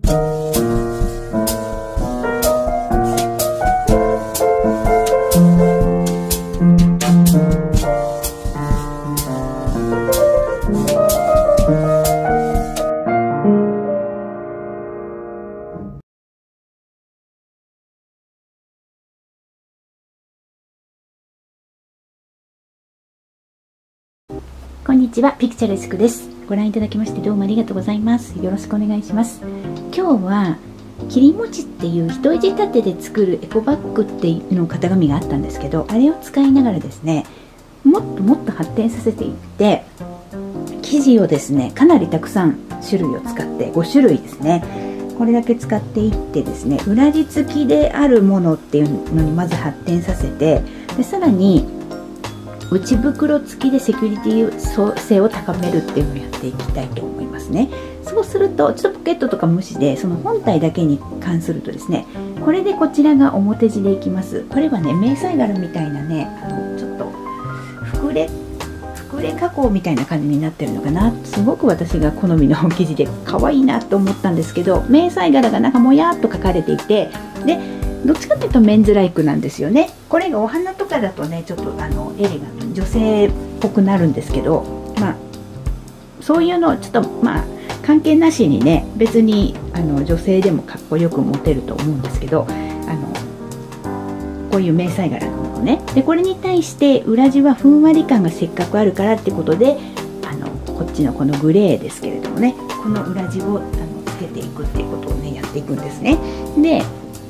こんにちは、ピクチャレスクです。ご覧いただきましてどうもありがとうございます。よろしくお願いします。今日は切り餅っていう一重仕立てで作るエコバッグっていうの型紙があったんですけど、あれを使いながらですね、もっと発展させていって、生地をですねかなりたくさん種類を使って5種類ですね、これだけ使っていってですね、裏地付きであるものっていうのにまず発展させて、でさらに内袋付きでセキュリティ性を高めるっていうのをやっていきたいと思いますね。そうするとちょっとポケットとか無視で、その本体だけに関するとですね、これでこちらが表地でいきます。これはね迷彩柄みたいなね、ちょっと膨れ加工みたいな感じになってるのかな。すごく私が好みの生地で可愛いなと思ったんですけど、迷彩柄がなんかもやっと描かれていて、でどっちかというとメンズライクなんですよね。これがお花とかだとねちょっとエレガント女性っぽくなるんですけど、まあそういうのちょっとまあ関係なしにね、別に女性でもかっこよく持てると思うんですけど、こういう迷彩柄のものね。でこれに対して裏地はふんわり感がせっかくあるからってことで、こっちのこのグレーですけれどもね、この裏地をつけていくっていうことをねやっていくんですね。で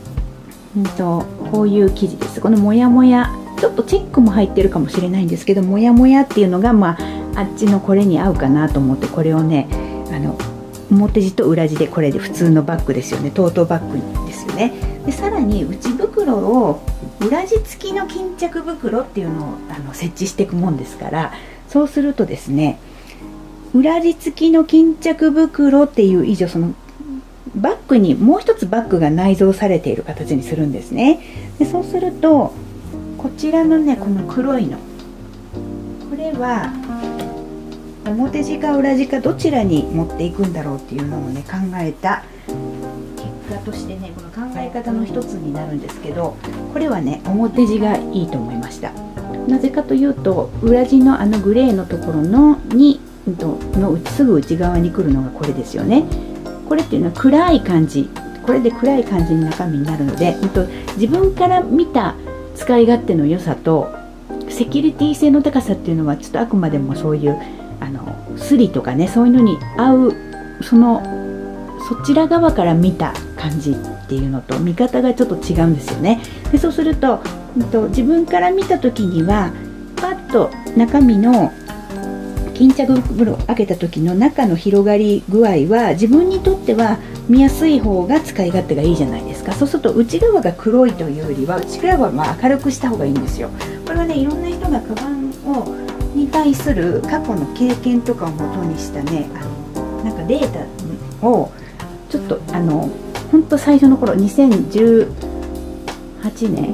こういう生地です。このモヤモヤ、ちょっとチェックも入ってるかもしれないんですけど、モヤモヤっていうのが、まあ、あっちのこれに合うかなと思って、これをね表地と裏地でこれで普通のバッグですよね、トートバッグですよね。でさらに内袋を裏地付きの巾着袋っていうのを設置していくもんですから、そうするとですね、裏地付きの巾着袋っていう以上、そのバッグにもう一つバッグが内蔵されている形にするんですね。でそうするとこちらのねこの黒いの、これは表地か裏地かどちらに持っていくんだろうっていうのをね考えた結果としてね、この考え方の一つになるんですけど、これはね表地がいいと思いました。なぜかというと、裏地のグレーのところのすぐ内側に来るのがこれですよね。これっていうのは暗い感じ、これで暗い感じの中身になるので、自分から見た使い勝手の良さとセキュリティ性の高さっていうのは、ちょっとあくまでもそういうスリとかね、そういうのに合うそちら側から見た感じっていうのと見方がちょっと違うんですよね。でそうすると、自分から見た時にはパッと中身の巾着袋を開けた時の中の広がり具合は自分にとっては見やすい方が使い勝手がいいじゃないですか。そうすると内側が黒いというよりは内側はまあ明るくした方がいいんですよ。これはねいろんな人がカバンに対する過去の経験とかをもとにしたねなんかデータをちょっとほんと最初の頃2018年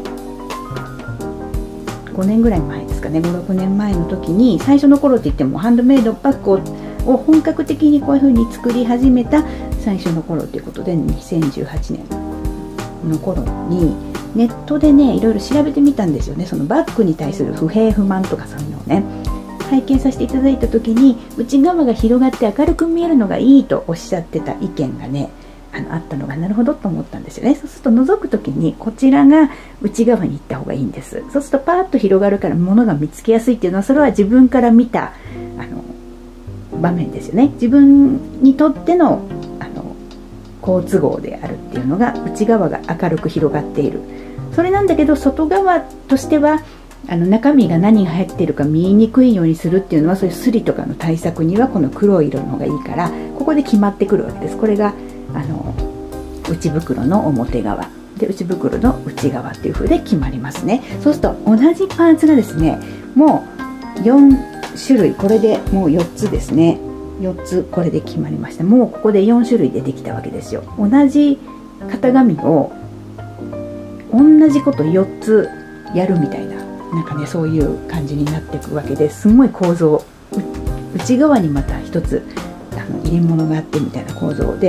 5年ぐらい前ですかね、5、6年前の時に、最初の頃って言ってもハンドメイドバッグを本格的にこういう風に作り始めた最初の頃ということで、2018年の頃にネットでねいろいろ調べてみたんですよね。そのバッグに対する不平不満とかそういうのをね拝見させていただいた時に、内側が広がって明るく見えるのがいいとおっしゃってた意見がねあったのがなるほどと思ったんですよね。そうすると覗く時にこちらが内側に行った方がいいんです。そうするとパーッと広がるから物が見つけやすいっていうのは、それは自分から見た場面ですよね。自分にとっての好都合であるっていうのが内側が明るく広がっている、それなんだけど、外側としては中身が何が入っているか見えにくいようにするっていうのは、そういうスリとかの対策にはこの黒い色の方がいいから、ここで決まってくるわけです。これが内袋の表側で内袋の内側っていう風で決まりますね。そうすると同じパーツがですねもう4種類、これでもう4つですね、4つこれで決まりました。もうここで4種類でできたわけですよ。同じ型紙を同じこと4つやるみたいな、なんかねそういう感じになっていくわけです。すごい構造、内側にまた一つ入れ物があってみたいな構造で、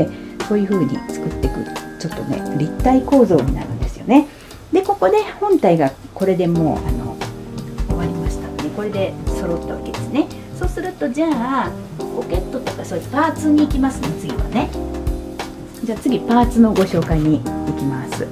そういう風に作っていくちょっとね立体構造になるんですよね。でここで本体がこれでもう終わりましたので、これで揃ったわけですね。そうするとじゃあポケットとかそういうパーツに行きますね。次はね、じゃあ次パーツのご紹介に行きます。はい、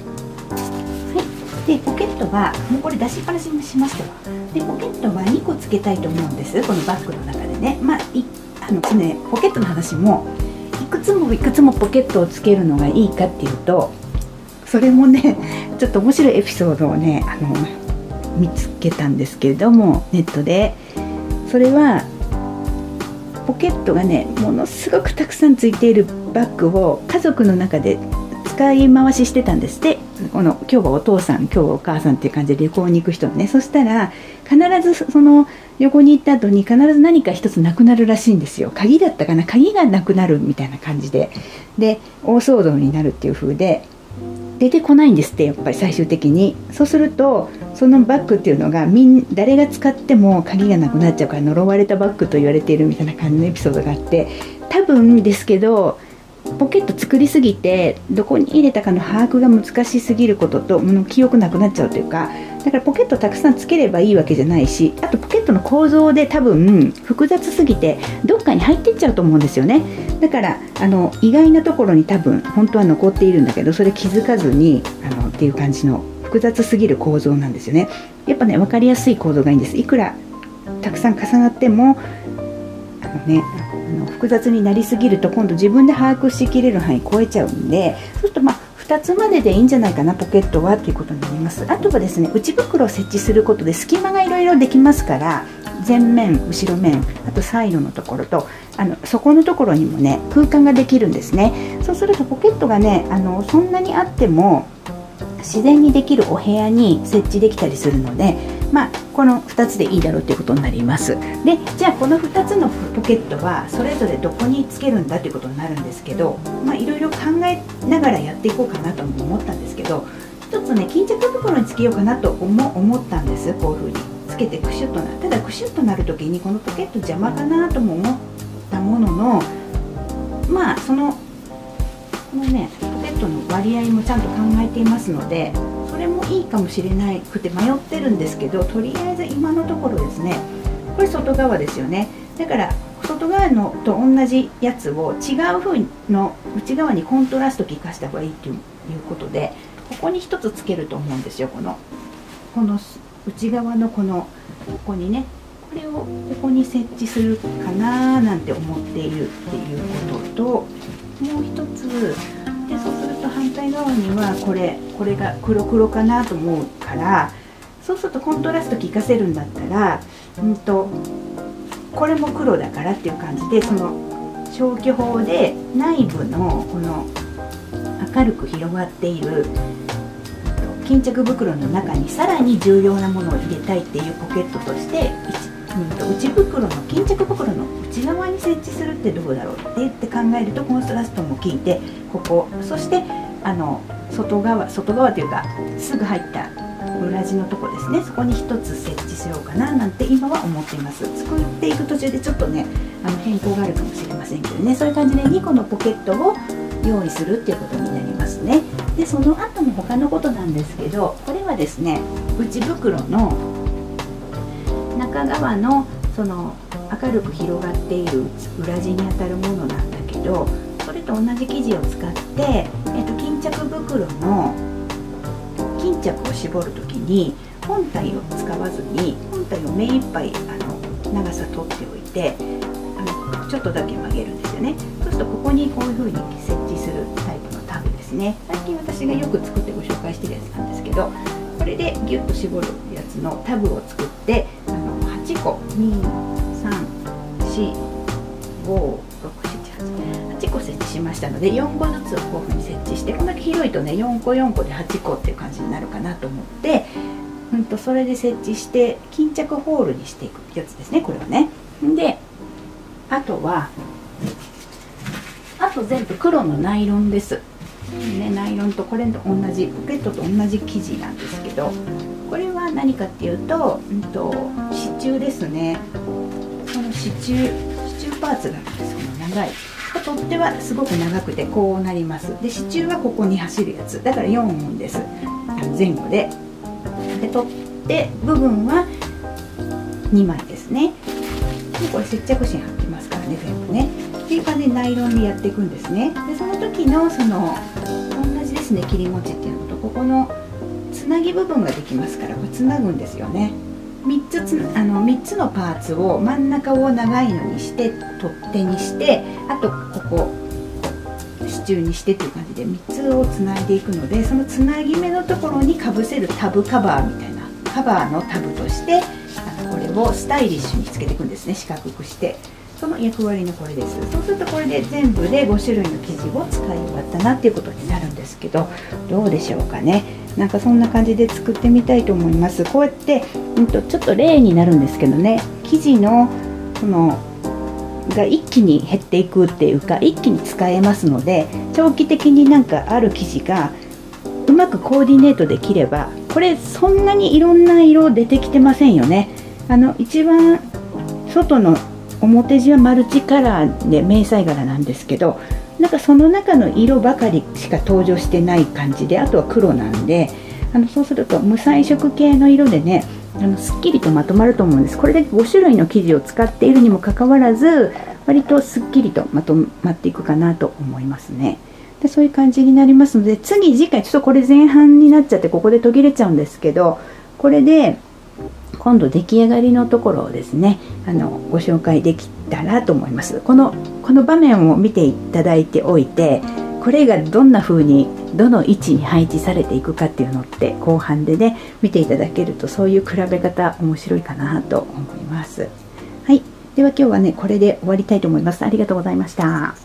でポケットはもうこれ出しっぱなしにしましたわ。でポケットは2個つけたいと思うんです、このバッグの中でね。まあね、ポケットの話もいくつもポケットをつけるのがいいかっていうと、それもねちょっと面白いエピソードをね見つけたんですけれども、ネットで。それはポケットがねものすごくたくさんついているバッグを家族の中で使い回ししてたんですって。今日はお父さん、今日はお母さんっていう感じで旅行に行く人ね。そしたら必ずその旅行に行った後に必ず何か一つなくなるらしいんですよ。鍵だったかな、鍵がなくなるみたいな感じで、大騒動になるっていう風で出てこないんですって、やっぱり最終的に。そうするとそのバッグっていうのが誰が使っても鍵がなくなっちゃうから呪われたバッグと言われているみたいな感じのエピソードがあって、多分ですけどポケット作りすぎてどこに入れたかの把握が難しすぎることと記憶なくなっちゃうというか、だからポケットたくさんつければいいわけじゃないし、あとポケットの構造で多分複雑すぎてどっかに入っていっちゃうと思うんですよね。だから意外なところに多分本当は残っているんだけど、それ気づかずにっていう感じの複雑すぎる構造なんですよね。やっぱね分かりやすい構造がいいんです。いくらたくさん重なっても複雑になりすぎると今度自分で把握しきれる範囲超えちゃうんで、そうすると2つまででいいんじゃないかなポケットはということになります。あとはですね、内袋を設置することで隙間がいろいろできますから、前面後ろ面あとサイドのところと底のところにもね空間ができるんですね。そうするとポケットがねそんなにあっても自然にできるお部屋に設置できたりするので、この2つでいいだろうということになります。でじゃあこの2つのポケットはそれぞれどこにつけるんだということになるんですけど、いろいろ考えながらやっていこうかなとも思ったんですけど、一つね巾着袋につけようかなと思ったんです。こういう風につけてクシュッとなる。ただクシュッとなる時にこのポケット邪魔かなとも思ったものの、このねポケットの割合もちゃんと考えていますので、それもいいかもしれなくて迷ってるんですけど、とりあえず今のところですね、これ外側ですよね。だから外側のと同じやつを違う風の内側にコントラスト効かした方がいいということで、ここに一つつけると思うんですよ。この内側のここにね、これをここに設置するかななんて思っているっていうことと、もう一つで、そうすると反対側にはこれが黒かなと思うから、そうするとコントラスト効かせるんだったらこれも黒だからっていう感じで、その消去法で内部のこの明るく広がっている巾着袋の中にさらに重要なものを入れたいっていうポケットとして、内袋の巾着袋の内側に設置するってどうだろうって言って考えると、コントラストも効いて、ここそして外側というかすぐ入った裏地のとこですね、そこに一つ設置しようかななんて今は思っています。作っていく途中でちょっとね変更があるかもしれませんけどね、そういう感じで2個のポケットを用意するっていうことになりますね。でその後の他のことなんですけど、これはですね内袋の中側のその明るく広がっている裏地にあたるものなんだけど、それと同じ生地を使って、巾着袋の巾着を絞る時に本体を使わずに、本体を目いっぱい長さ取っておいてちょっとだけ曲げるんですよね。そうするとここにこういう風に設置するタイプのタブですね。最近私がよく作ってご紹介してるやつなんですけど、これでギュッと絞るやつのタブを作って8個2345678個設置しましたので、4個ずつをこういう風に設置して、こんだけ広いとね4個4個で8個っていう感じになるかなと思って、それで設置して巾着ホールにしていくやつですね、これはね。であと全部黒のナイロンです、ナイロンとこれと同じポケットと同じ生地なんですけど、これは何かっていうと、支柱ですね。この支柱パーツがあるんです。この長い、こ取っ手はすごく長くてこうなります。で支柱はここに走るやつだから4本です。前後で取っ手部分は2枚ですね。でこれ接着芯貼ってますからね、全部ね。っていう感じでナイロンでやっていくんですね。でその時の同じですね、切り持ちっていうのとここのつなぎ部分ができますから、これつなぐんですよね。3つのパーツを真ん中を長いのにして取っ手にして、あとここ支柱にしてっていう感じで3つをつないでいくので、そのつなぎ目のところにかぶせるタブカバーみたいなカバーのタブとしてこれをスタイリッシュにつけていくんですね。四角くして、その役割のこれです。そうするとこれで全部で5種類の生地を使い終わったなっていうことになるんですけど、どうでしょうかね。なんかそんな感じで作ってみたいと思います。こうやって、ちょっと例になるんですけどね、生地のが一気に減っていくっていうか、一気に使えますので、長期的になんかある生地がうまくコーディネートできれば、これそんなにいろんな色出てきてませんよね。一番外の表地はマルチカラーで迷彩柄なんですけど、なんかその中の色ばかりしか登場してない感じで、あとは黒なんで、そうすると無彩色系の色でね、すっきりとまとまると思うんです。これで5種類の生地を使っているにもかかわらず、割とすっきりとまとまっていくかなと思いますね。でそういう感じになりますので、次回ちょっとこれ前半になっちゃってここで途切れちゃうんですけど、これで今度出来上がりのところをですね、ご紹介できたらと思います。この場面を見ていただいておいて、これがどんな風にどの位置に配置されていくかっていうのって後半でね見ていただけると、そういう比べ方面白いかなと思います。はい、では今日はねこれで終わりたいと思います。ありがとうございました。